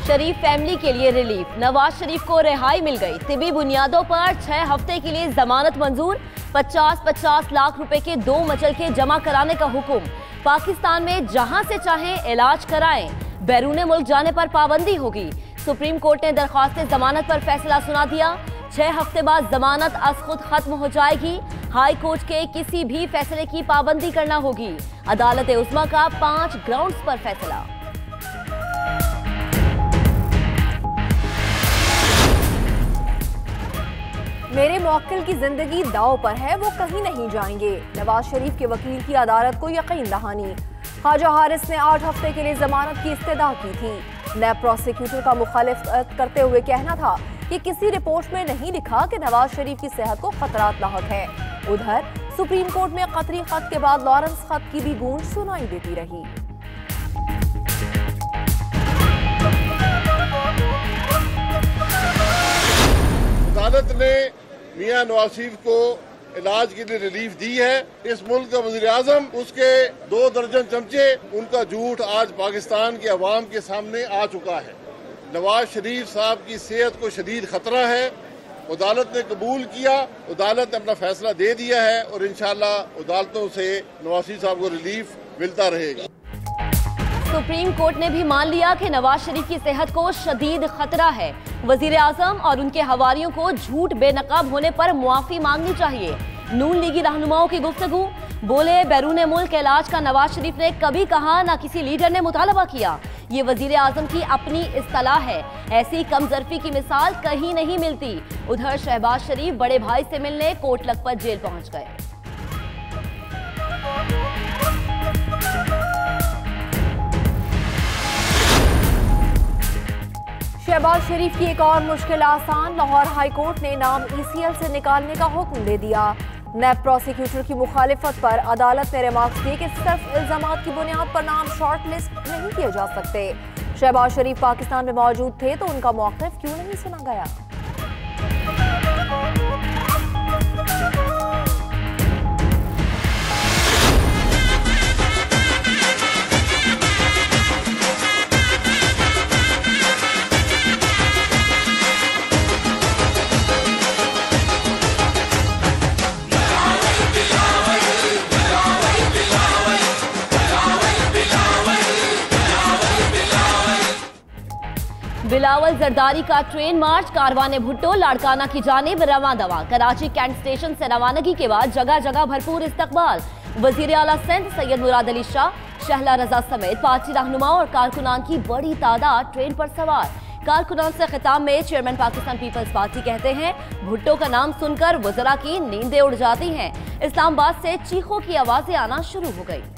शरीफ family के लिए relief, Nawaz Sharif को रिहाई मिल गई। तिबी बुनियादों पर 6 हफ्ते के लिए जमानत मंजूर। 50-50 लाख रुपए के 2 मचलके जमा कराने का हुक्म। पाकिस्तान में जहां से चाहें इलाज कराएं, बैरून मुल्क जाने पर पाबंदी होगी। सुप्रीम कोर्ट ने दरख्वास्त जमानत पर फैसला सुना दिया। 6 हफ्ते बाद जमानत अज खुद खत्म हो जाएगी। हाई कोर्ट के किसी भी फैसले की पाबंदी करना होगी। अदालत उस्मा का 5 ग्राउंड्स पर फैसला। मेरे मौक्किल की जिंदगी दाव पर है, वो कहीं नहीं जाएंगे। नवाज शरीफ के वकील की अदालत को यकीन दहानी। ख्वाजा हारिस ने 8 हफ्ते के लिए जमानत की इस्तदा की थी। नैब प्रोसिक्यूटर का मुखालिफत करते हुए कहना था कि किसी रिपोर्ट में नहीं लिखा कि नवाज शरीफ की सेहत को खतरात लाहक है। उधर सुप्रीम कोर्ट में कतरी खत के बाद लॉरेंस खत की भी गूंज सुनाई देती रही। अदालत ने मियां नवाज शरीफ को इलाज के लिए रिलीफ दी है। इस मुल्क का वज़ीर आज़म, उसके 2 दर्जन चमचे, उनका झूठ आज पाकिस्तान के अवाम के सामने आ चुका है। नवाज शरीफ साहब की सेहत को शदीद खतरा है। अदालत ने कबूल किया, अदालत ने अपना फैसला दे दिया है और इंशाअल्लाह अदालतों से नवाज शरीफ साहब को रिलीफ मिलता रहेगा। सुप्रीम कोर्ट ने भी मान लिया कि नवाज शरीफ की सेहत को शदीद खतरा है। वजीर आजम और उनके हवारियों को झूठ बेनकाब होने पर मुआफी मांगनी चाहिए। नून लीगी रहनुमाओं की गुफ्तगू। बोले, बैरून मुल्क इलाज का नवाज शरीफ ने कभी कहा, ना किसी लीडर ने मुतालबा किया। ये वजीर आजम की अपनी इस्तलाह है। ऐसी कमजरफी की मिसाल कहीं नहीं मिलती। उधर शहबाज शरीफ बड़े भाई से मिलने कोट लखपत जेल पहुंच गए। शहबाज शरीफ की एक और मुश्किल आसान। लाहौर हाई कोर्ट ने नाम ECL से निकालने का हुक्म दे दिया। नैब प्रोसिक्यूटर की मुखालिफत पर अदालत ने रिमार्क्स दिए कि सिर्फ इल्जामात की बुनियाद पर नाम शॉर्ट लिस्ट नहीं किए जा सकते। शहबाज शरीफ पाकिस्तान में मौजूद थे तो उनका मौक़िफ़ क्यों नहीं सुना गया? बिलावल जरदारी का ट्रेन मार्च कारवाने भुट्टो लाड़काना की जानिब रवां दवा। कराची कैंट स्टेशन से रवानगी के बाद जगह जगह भरपूर इस्तकबाल। वजीर आला सिंध सैयद मुराद अली शाह, शहला रजा समेत पार्टी रहनुमाओं और कारकुनान की बड़ी तादाद ट्रेन पर सवार। कारकुनान से खिताब में चेयरमैन पाकिस्तान पीपल्स पार्टी कहते हैं, भुट्टो का नाम सुनकर वज़रा की नींदें उड़ जाती हैं। इस्लामाबाद से चीखों की आवाजें आना शुरू हो गई।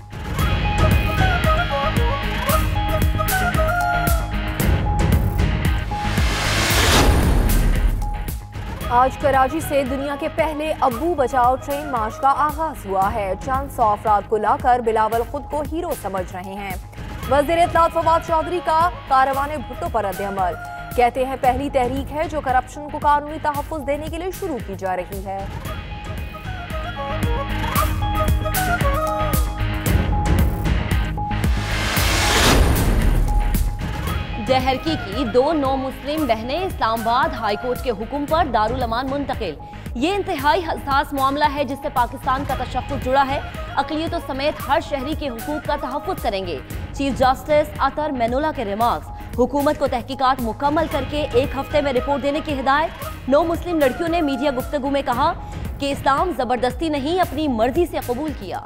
आज कराची से दुनिया के पहले अब्बू बचाओ ट्रेन मार्च का आगाज हुआ है। चंद 100 अफराद को लाकर बिलावल खुद को हीरो समझ रहे हैं। वज़ीर इत्तलात फवाद चौधरी का कारवाने भुट्टो पर रद्द-ए-अमल। कहते हैं, पहली तहरीक है जो करप्शन को कानूनी तहफ़्फ़ुज़ देने के लिए शुरू की जा रही है। जहरकी की 2 नौ मुस्लिम बहनें इस्लामाबाद हाई कोर्ट के हुक्म पर दारुल अमान मुंतकिल। ये इंतहाई हसास मामला है जिससे पाकिस्तान का तशख्खुस जुड़ा है। अक़लियतों समेत हर शहरी के हुकूक का तहफ़्फ़ुज़ करेंगे। चीफ जस्टिस अतर मेनुला के रिमार्क्स। हुकूमत को तहकीकात मुकम्मल करके 1 हफ्ते में रिपोर्ट देने की हिदायत। 9 मुस्लिम लड़कियों ने मीडिया गुफ्तगू में कहा कि इस्लाम जबरदस्ती नहीं, अपनी मर्जी से कबूल किया।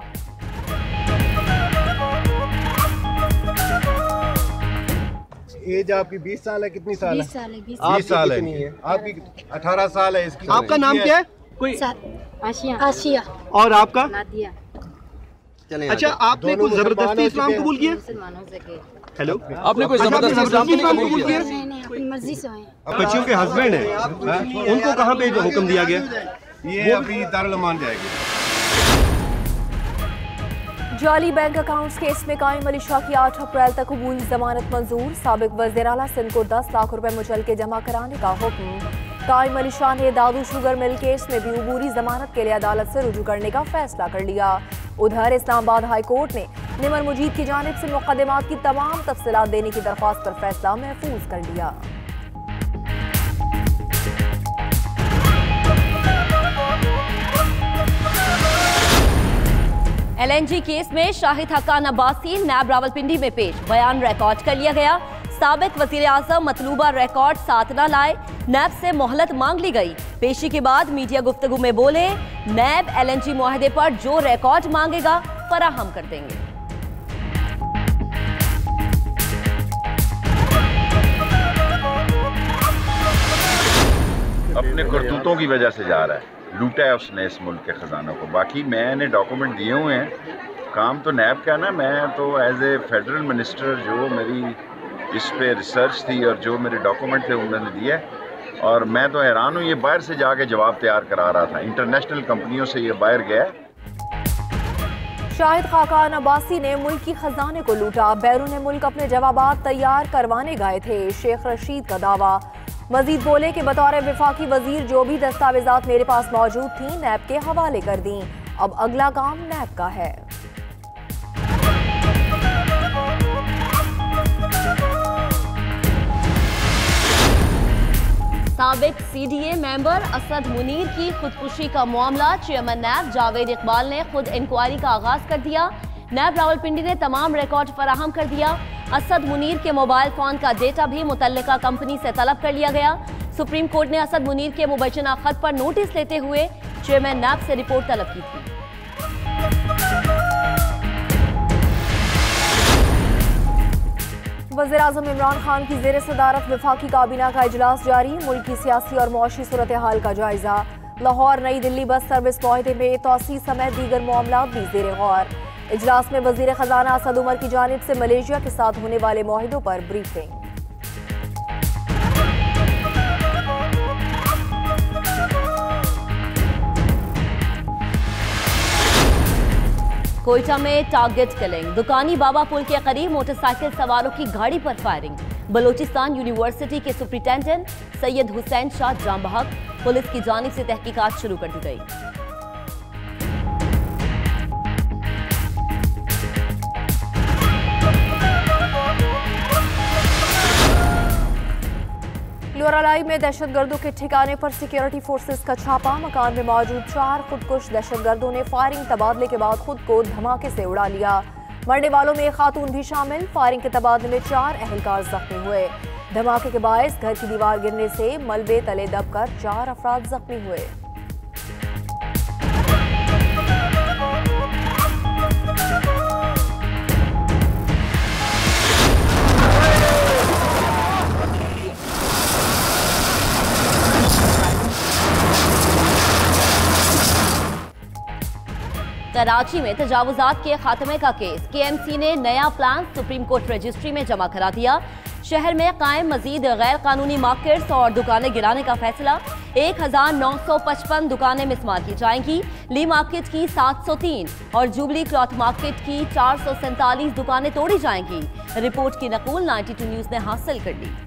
एज आपकी 20 साल है? कितनी साल है? 20 साल है। 20 साल है। आपकी 18 साल है। इसकी आपका नाम क्या है? कोई आशिया। और आपका? नादिया। अच्छा, आपने कोई जबरदस्ती इस्लाम कबूल किया? हेलो, आपने कोई जबरदस्ती इस्लाम कबूल किया? नहीं, अपनी मर्जी से आए। बच्चियों के हस्बैंड हैं, उनको कहाँ पे हुक्म दिया गया? ये अभी दारुल अमान जाएगी। जाली बैंक अकाउंट्स केस में कायम अली शाह की 8 अप्रैल तक कबूल जमानत मंजूर। साबिक वज़ीर आला सिंध को 10 लाख रुपए मुचलके जमा कराने का हुक्म। कायम अली शाह ने दादू शुगर मिल केस में भी अबूरी जमानत के लिए अदालत से रुजू करने का फैसला कर लिया। उधर इस्लामाबाद हाई कोर्ट ने निमर मुजीद की जानिब से मुकदमात की तमाम तफसीलात देने की दरख्वास्त पर फैसला महफूज कर लिया। LNG केस में शाहिद हक्कान अब्बासी नैब रावलपिंडी में पेश, बयान रिकॉर्ड कर लिया गया। साबिक वजीर आजम मतलूबा रिकॉर्ड साथ न लाए, नैब से मोहलत मांग ली गई। पेशी के बाद मीडिया गुफ्तगू में बोले, नैब LNG मुआहदे पर जो रिकॉर्ड मांगेगा फराहम कर देंगे। अपने करतूतों की वजह से जा रहा है, लूटा है उसने इस मुल्क के खजानों को। बाकी मैंने डॉक्यूमेंट दिए हुए हैं, काम तो नैब का ना, मैं तो एज ए फेडरल मिनिस्टर जो मेरी इस पे रिसर्च थी और जो मेरे डॉक्यूमेंट थे उन्होंने दिया है। और मैं तो हैरान हूँ, ये बाहर से जाके जवाब तैयार करा रहा था, इंटरनेशनल कंपनियों से ये बाहर गया। शाहिद हक्कान अब्बासी ने मुल्क की खजाने को लूटा, बैरून मुल्क अपने जवाबात तैयार करवाने गए थे, शेख रशीद का दावा। मजीद बोले कि बतौर वफाकी वजीर जो भी दस्तावेजात मेरे पास मौजूद थी नैब के हवाले कर दी, अब अगला काम नैब का है। साबिक CDA मेंबर असद मुनीर की खुदकुशी का मामला, चेयरमैन नैब जावेद इकबाल ने खुद इंक्वायरी का आगाज कर दिया। नैब रावलपिंडी ने तमाम रिकॉर्ड फराहम कर दिया। असद मुनीर के मोबाइल फोन का डेटा भी मुतल्लिका कंपनी से तलब कर लिया गया। सुप्रीम कोर्ट ने असद मुनीर के मुबैना खत पर नोटिस लेते हुए चेयरमैन नैब से रिपोर्ट तलब की थी। वज़ीर आज़म इमरान खान की ज़ेर सदारत वफाकी काबीना का इजलास जारी, मुल्क की सियासी और मुआशी सूरत हाल का जायजा। लाहौर नई दिल्ली बस सर्विस मुआहदे में तौसी समेत दीगर मामलात भी ज़ेर गौर। इजलास में वज़ीर खजाना असद उमर की जानिब से मलेशिया के साथ होने वाले मुआहदों पर ब्रीफिंग। कोयटा में टारगेट किलिंग, दुकानी बाबा पुल के करीब मोटरसाइकिल सवारों की गाड़ी पर फायरिंग। बलोचिस्तान यूनिवर्सिटी के सुप्रिंटेंडेंट सैयद हुसैन शाह जाम बहक, पुलिस की जानिब से तहकीकात शुरू कर दी गई। लोरालाई में दहशतगर्दों के ठिकाने पर सिक्योरिटी फोर्सेस का छापा, मकान में मौजूद 4 खुदकुश दहशतगर्दों ने फायरिंग तबादले के बाद खुद को धमाके से उड़ा लिया। मरने वालों में एक खातून भी शामिल। फायरिंग के तबादले में 4 अहलकार जख्मी हुए। धमाके के बायस घर की दीवार गिरने से मलबे तले दबकर 4 अफराद जख्मी हुए। कराची में तजावुजात के खात्मे का केस, KMC ने नया प्लान सुप्रीम कोर्ट रजिस्ट्री में जमा करा दिया। शहर में कायम मजीद गैर कानूनी मार्केट्स और दुकानें गिराने का फैसला। 1955 दुकानें मिसमार की जाएंगी। ली मार्केट की 703 और जुबली क्लॉथ मार्केट की 447 दुकानें तोड़ी जाएंगी। रिपोर्ट की नकूल 92 न्यूज ने हासिल कर ली।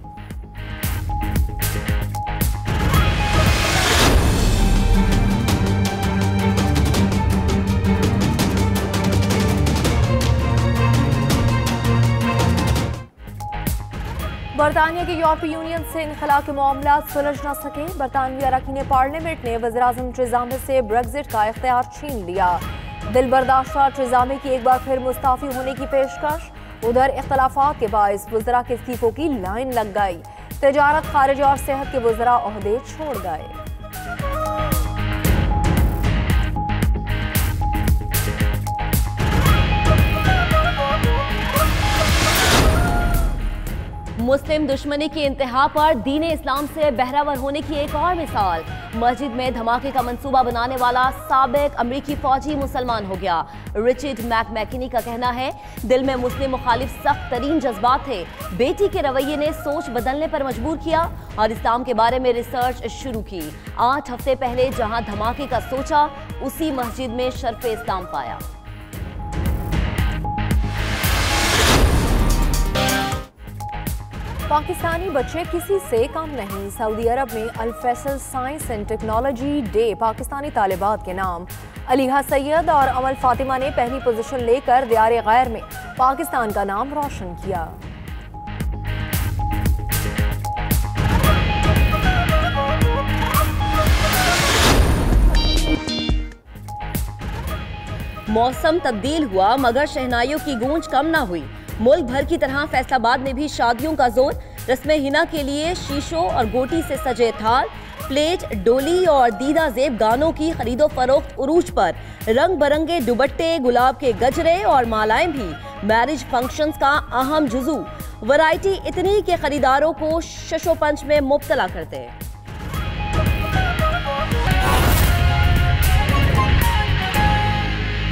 बरतानिया के यूरोपीय यूनियन से इनखला के मामला सुलझ न सके। बरतानवी अरकान पार्लियामेंट ने वज़ीर-ए-आज़म टेरेसा मे से ब्रेक्जिट का इख्तियार छीन लिया। दिल बर्दाश्ता टेरेसा मे की एक बार फिर मुस्ताफी होने की पेशकश। उधर इख्तलाफात के बायस वज़रा के इस्तीफों की लाइन लग गई। तजारत, खारिज और सेहत के वज़रा ओहदे छोड़ गए। मुस्लिम दुश्मनी की इंतहा पर दीन इस्लाम से बहरावर होने की एक और मिसाल। मस्जिद में धमाके का मंसूबा बनाने वाला साबिक अमरीकी फौजी मुसलमान हो गया। रिचर्ड मैकमैकिनी का कहना है, दिल में मुस्लिम मुखालिफ सख्त तरीन जज्बात थे। बेटी के रवैये ने सोच बदलने पर मजबूर किया और इस्लाम के बारे में रिसर्च शुरू की। 8 हफ्ते पहले जहां धमाके का सोचा, उसी मस्जिद में शर्फ इस्लाम पाया। पाकिस्तानी बच्चे किसी से कम नहीं। सऊदी अरब में Al Faisal science and technology day Pakistani तालिबात के नाम। अलीहा सैयद और अमल फातिमा ने पहली पोजीशन लेकर दियारे गैर में पाकिस्तान का नाम रोशन किया। मौसम तब्दील हुआ मगर शहनाइयों की गूंज कम ना हुई। मुल्क भर की तरह फैसलाबाद में भी शादियों का जोर। रस्म हिना के लिए शीशों और गोटी से सजे थाल, प्लेट, डोली और दीदा जेब गानों की खरीदो फरोख्त उरूज पर। रंग बिरंगे दुपट्टे, गुलाब के गजरे और मालाएं भी मैरिज फंक्शंस का अहम जुजू। वैरायटी इतनी के खरीदारों को शशोपंच में मुब्तला करते हैं।